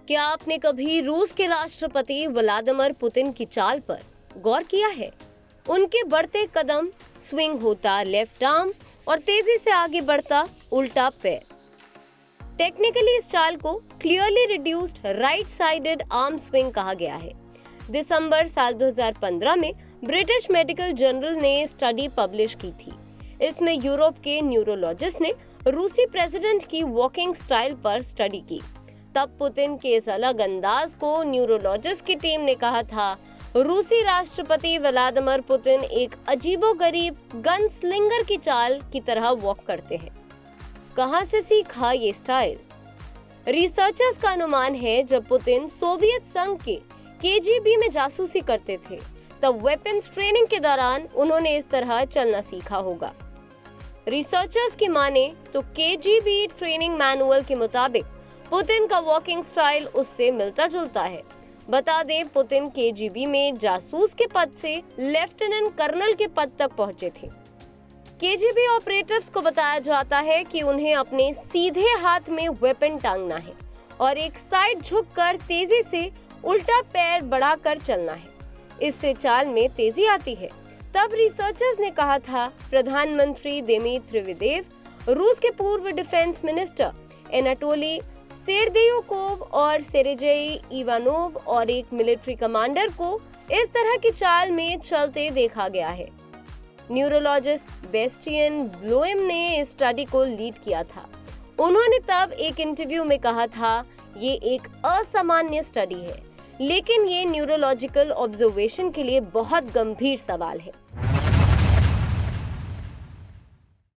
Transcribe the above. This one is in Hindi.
क्या आपने कभी रूस के राष्ट्रपति व्लादिमीर पुतिन की चाल पर गौर किया है? उनके बढ़ते कदम, स्विंग होता लेफ्ट आर्म और तेजी से आगे बढ़ता उल्टा पैर। टेक्निकली इस चाल को clearly reduced right sided arm swing कहा गया है। दिसंबर साल 2015 में ब्रिटिश मेडिकल जर्नल ने स्टडी पब्लिश की थी। इसमें यूरोप के न्यूरोलॉजिस्ट ने रूसी प्रेसिडेंट की वॉकिंग स्टाइल पर स्टडी की। तब पुतिन के इस अलग अंदाज को न्यूरोलॉजिस्ट की टीम ने कहा था, रूसी राष्ट्रपति व्लादिमीर पुतिन एक अजीबोगरीब गन स्लिंगर की चाल की तरह वॉक करते हैं। कहां से सीखा ये स्टाइल? रिसर्चर्स का अनुमान है जब पुतिन सोवियत संघ के केजीबी में जासूसी करते थे, तब वेपन्स ट्रेनिंग के दौरान उन्होंने इस तरह चलना सीखा होगा। रिसर्चर्स की माने तो केजीबी ट्रेनिंग मैनुअल के मुताबिक पुतिन का वॉकिंग स्टाइल उससे मिलता जुलता है। बता दें, पुतिन केजीबी में जासूस के पद से लेफ्टिनेंट कर्नल के पद तक पहुंचे थे। केजीबी ऑपरेटिव्स को बताया जाता है कि उन्हें अपने सीधे हाथ में वेपन टांगना है और एक साइड झुककर तेजी से उल्टा पैर बढ़ाकर चलना है। इससे चाल में तेजी आती है। तब रिसर्चर्स ने कहा था, प्रधानमंत्री दिमित्री मेदवेदेव, रूस के पूर्व डिफेंस मिनिस्टर एनाटोली सेरदेयोकोव और सेर्जेई इवानोव और एक मिलिट्री कमांडर को इस तरह की चाल में चलते देखा गया है। न्यूरोलॉजिस्ट बेस्टियन ब्लोएम ने इस स्टडी को लीड किया था। उन्होंने तब एक इंटरव्यू में कहा था, ये एक असामान्य स्टडी है, लेकिन ये न्यूरोलॉजिकल ऑब्जर्वेशन के लिए बहुत गंभीर सवाल है।